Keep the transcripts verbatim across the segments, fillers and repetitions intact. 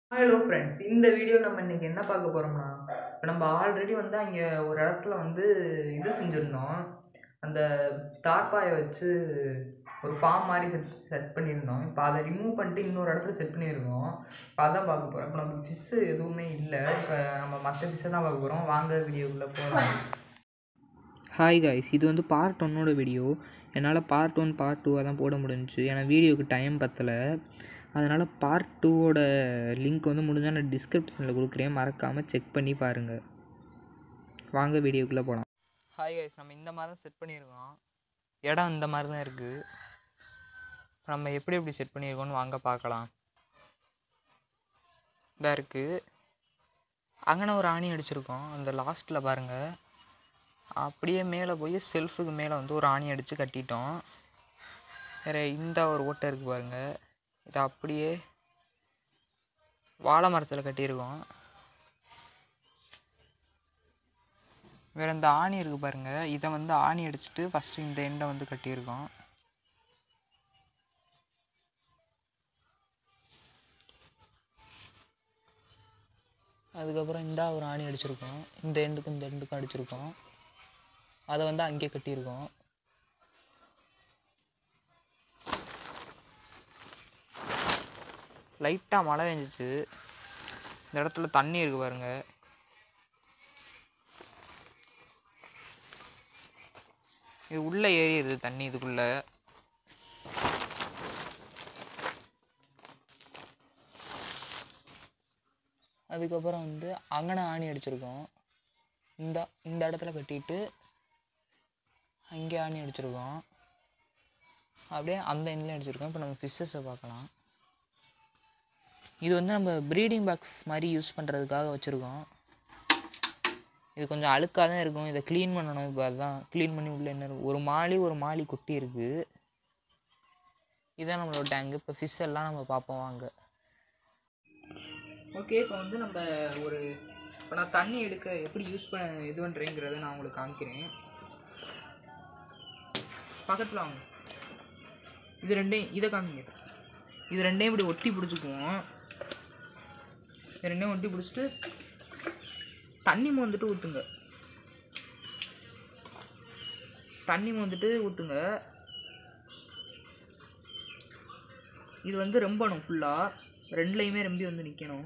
Hello friends, இந்த video நம்ம இன்றைக்கி என்ன பார்க்க போகிறோம்னா, இப்போ நம்ம ஆல்ரெடி வந்து அங்கே ஒரு இடத்துல வந்து இது செஞ்சுருந்தோம். அந்த தார்பாயை வச்சு ஒரு ஃபார்ம் மாதிரி செட் செட் பண்ணியிருந்தோம். இப்போ அதை ரிமூவ் பண்ணிட்டு இன்னொரு இடத்துல செட் பண்ணியிருக்கோம். இப்போ அதான் பார்க்க போகிறோம். இப்போ நம்ம ஃபிஷ்ஷு எதுவுமே இல்லை. இப்போ நம்ம மற்ற ஃபிஷ்ஷை தான் பார்க்க போகிறோம். வாங்க வீடியோக்குள்ளே போகலாம். ஹாய் காய்ஸ், இது வந்து பார்ட் ஒன்னோட வீடியோ. என்னால் பார்ட் ஒன் பார்ட் டூவாக தான் போட முடிஞ்சிச்சு. ஏன்னா வீடியோவுக்கு டைம் பத்தலை. அதனால் பார்ட் டூவோட லிங்க் வந்து முடிஞ்சால் நான் டிஸ்கிரிப்ஷனில் கொடுக்குறேன். மறக்காமல் செக் பண்ணி பாருங்கள். வாங்க வீடியோக்குள்ளே போகலாம். ஹாய் காய்ஸ், நம்ம இந்த மாதிரி தான் செட் பண்ணியிருக்கோம். இடம் இந்த மாதிரி தான் இருக்குது. நம்ம எப்படி எப்படி செட் பண்ணியிருக்கோன்னு வாங்க பார்க்கலாம். இதாக இருக்குது. அங்கன ஒரு ஆணி அடிச்சிருக்கோம். அந்த லாஸ்ட்டில் பாருங்கள். அப்படியே மேலே போய் செல்ஃபுக்கு மேலே வந்து ஒரு ஆணி அடித்து கட்டிட்டோம். வேறு இந்த ஒரு ஓட்டை இருக்குது பாருங்கள். இதை அப்படியே வாழை மரத்தில் கட்டியிருக்கோம். வேறு இந்த ஆணி இருக்குது பாருங்கள். இதை வந்து ஆணி அடிச்சுட்டு ஃபஸ்ட்டு இந்த எண்டை வந்து கட்டியிருக்கோம். அதுக்கப்புறம் இந்த ஒரு ஆணி அடிச்சிருக்கோம். இந்த எண்டுக்கும் இந்த எண்டுக்கும் அடிச்சிருக்கோம். அதை வந்து அங்கேயே கட்டியிருக்கோம். லைட்டாக மழை பெஞ்சிச்சு. இந்த இடத்துல தண்ணி இருக்குது பாருங்கள். இது உள்ளே ஏறிடுது தண்ணி இதுக்குள்ளே. அதுக்கப்புறம் வந்து அங்கன ஆணி அடிச்சிருக்கோம். இந்த இந்த இடத்துல கட்டிட்டு அங்கே ஆணி அடிச்சிருக்கோம். அப்படியே அந்த எண்ட்லேயும் அடிச்சிருக்கோம். இப்போ நம்ம ஃபிஷ்ஷஸை பார்க்கலாம். இது வந்து நம்ம ப்ரீடிங் பாக்ஸ் மாதிரி யூஸ் பண்ணுறதுக்காக வச்சுருக்கோம். இது கொஞ்சம் அழுக்காக தான் இருக்கும். இதை க்ளீன் பண்ணணும். இப்போ அதுதான் க்ளீன் பண்ணி உள்ளே என்ன இருக்கும், ஒரு மாலி ஒரு மாலி குட்டி இருக்குது. இதுதான் நம்மளோட டேங்கு. இப்போ ஃபிஷ் எல்லாம் நம்ம பார்ப்போம் வாங்க. ஓகே, இப்போ வந்து நம்ம ஒரு இப்போ நான் தண்ணி எடுக்க எப்படி யூஸ் பண்ண இது பண்ணுறேங்கிறத நான் உங்களுக்கு காமிக்கிறேன். பக்கத்தில் வாங்க. இது ரெண்டையும் இதை காமிங்க. இது ரெண்டையும் இப்படி ஒட்டி பிடிச்சிக்குவோம். இது ரெண்டையும் ஒட்டி பிடிச்சிட்டு தண்ணி மோந்துட்டு ஊற்றுங்க. தண்ணி மோந்துட்டு ஊற்றுங்க. இது வந்து ரொம்பணும் ஃபுல்லாக. ரெண்டுலையுமே ரொம்பி வந்து நிற்கணும்.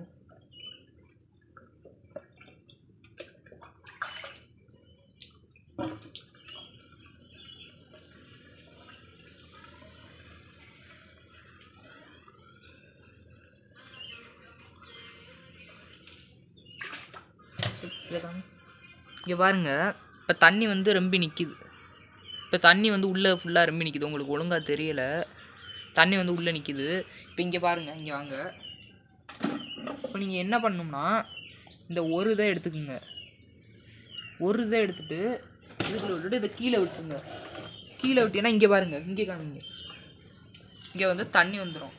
இங்கே பாருங்கள். இப்போ தண்ணி வந்து ரொம்ப நிற்கிது. இப்போ தண்ணி வந்து உள்ளே ஃபுல்லாக ரொம்ப நிற்கிது. உங்களுக்கு ஒழுங்காக தெரியலை. தண்ணி வந்து உள்ளே நிற்கிது. இப்போ இங்கே பாருங்கள். இங்கே வாங்க. இப்போ நீங்கள் என்ன பண்ணணும்னா இந்த ஒரு இதை எடுத்துக்கோங்க. ஒரு இதை எடுத்துகிட்டு இதுக்குள்ளே விட்டுட்டு இதை கீழே விட்டுருங்க. கீழே விட்டீங்கன்னா இங்கே பாருங்கள். இங்கே காமிங்க. இங்கே வந்து தண்ணி வந்துடும்.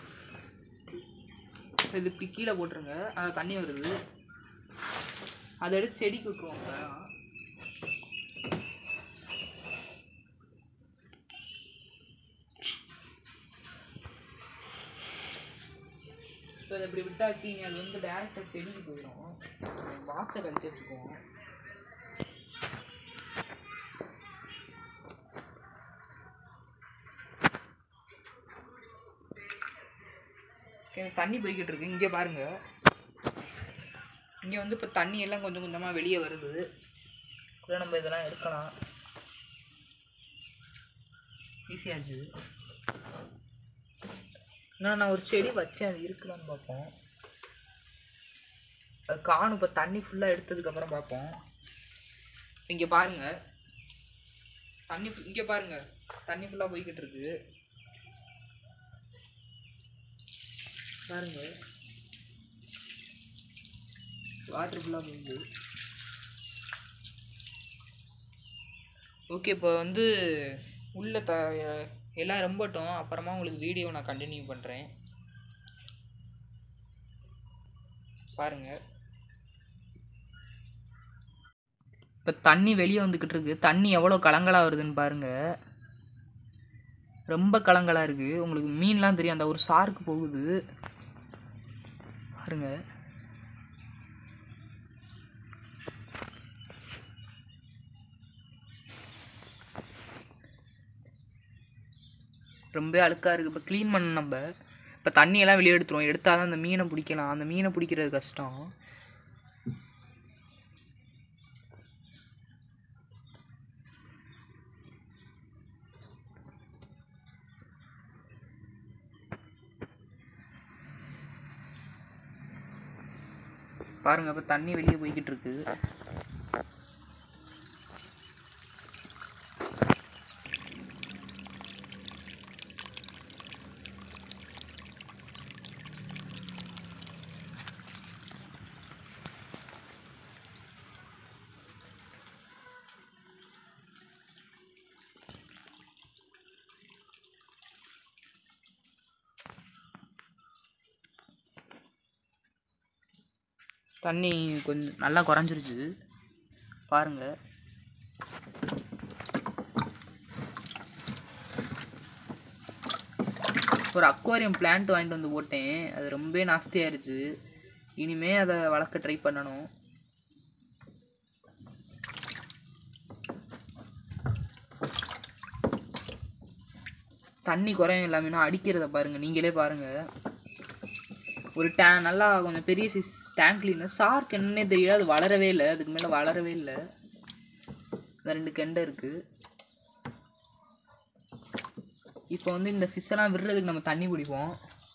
இது இப்படி கீழே போட்டுருங்க. அது தண்ணி வருது. அதை எடுத்து செடிக்கு விட்டுருவாங்க. இப்போ அதை இப்படி விட்டாச்சிங்க. அது வந்து டேரெக்டாக செடிக்கு போயிடும். வாட்சை கழிச்சு வச்சுக்குவோம். தண்ணி போய்கிட்டு இருக்கு. இங்கே பாருங்கள். இங்கே வந்து இப்போ தண்ணி எல்லாம் கொஞ்சம் கொஞ்சமாக வெளியே வருது. கூட நம்ம இதெல்லாம் எடுக்கலாம். ஈஸியாச்சு. நான் நான் ஒரு செடி வச்சேன். அது இருக்கலான்னு பார்ப்போம். அது காணும். இப்போ தண்ணி ஃபுல்லாக எடுத்ததுக்கப்புறம் பார்ப்போம். இங்கே பாருங்கள். தண்ணி இங்கே பாருங்கள். தண்ணி ஃபுல்லாக போய்கிட்டு இருக்கு பாருங்கள். வாட்டர் ஃபுல்லாக போகுது. ஓகே, இப்போ வந்து உள்ள த எல்லாம் ரொம்பட்டும். அப்புறமா உங்களுக்கு வீடியோ நான் கண்டினியூ பண்ணுறேன். பாருங்கள். இப்போ தண்ணி வெளியே வந்துக்கிட்டு இருக்கு. தண்ணி எவ்வளோ கலங்கலாக வருதுன்னு பாருங்கள். ரொம்ப கலங்கலாக இருக்குது. உங்களுக்கு மீன்லாம் தெரியும். அந்த ஒரு சாருக்கு போகுது. பாருங்க. ரொம்ப அழுக்காக இருக்குது. இப்போ க்ளீன் பண்ண நம்ம இப்போ தண்ணியெல்லாம் வெளியே எடுத்துருவோம். எடுத்தால் தான் அந்த மீனை பிடிக்கலாம். அந்த மீனை பிடிக்கிறது கஷ்டம். பாருங்கள், இப்போ தண்ணி வெளியே போய்கிட்டு இருக்கு. தண்ணி கொஞ்சம் நல்லா குறைஞ்சிருச்சு பாருங்கள். ஒரு அக்வாரியம் பிளான்ட் வாங்கிட்டு வந்து போட்டேன். அது ரொம்ப நாஸ்தியாயிருச்சு. இனிமே அதை வளர்க்க ட்ரை பண்ணணும். தண்ணி குறையும் இல்லாமல் அடிக்கிறத பாருங்கள், நீங்களே பாருங்கள். ஒரு டே நல்லா கொஞ்சம் பெரிய சைஸ் டேங்க் கிளீனர் ஷார்க் என்னன்னே தெரியல. அது வளரவே இல்லை, அதுக்கு மேலே வளரவே இல்லை. இந்த ரெண்டு கெண்டை இருக்குது. இப்போ வந்து இந்த ஃபிஷ்ஷெல்லாம் விடுறதுக்கு நம்ம தண்ணி பிடிப்போம்.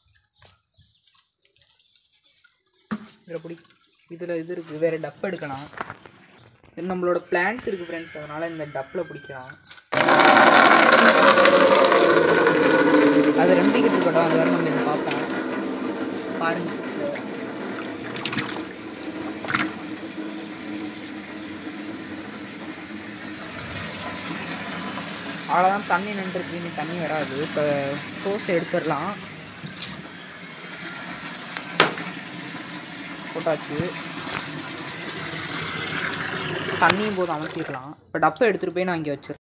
இதில் பிடி இதில் இது இருக்குது, வேறு டப் எடுக்கலாம். இது நம்மளோட பிளான்ஸ் இருக்குது ஃப்ரெண்ட்ஸ், அதனால் இந்த டப்பில் பிடிக்கலாம். அது ரெம்பிக்கிட்டு இருக்கட்டும், அது வேறு நம்ம இதை பார்ப்போம். பாருங்க ஃபிஷ்ஷை. அவ்வளோதான், தண்ணி நின்றுருக்கு. இனி தண்ணி வராது. இப்போ ஹோஸ் எடுத்துடலாம். போட்டாச்சு. தண்ணியும் போது அமர்த்திடலாம். இப்போ டப்பை எடுத்துகிட்டு போய் நான் இங்கே வச்சிருக்கேன்.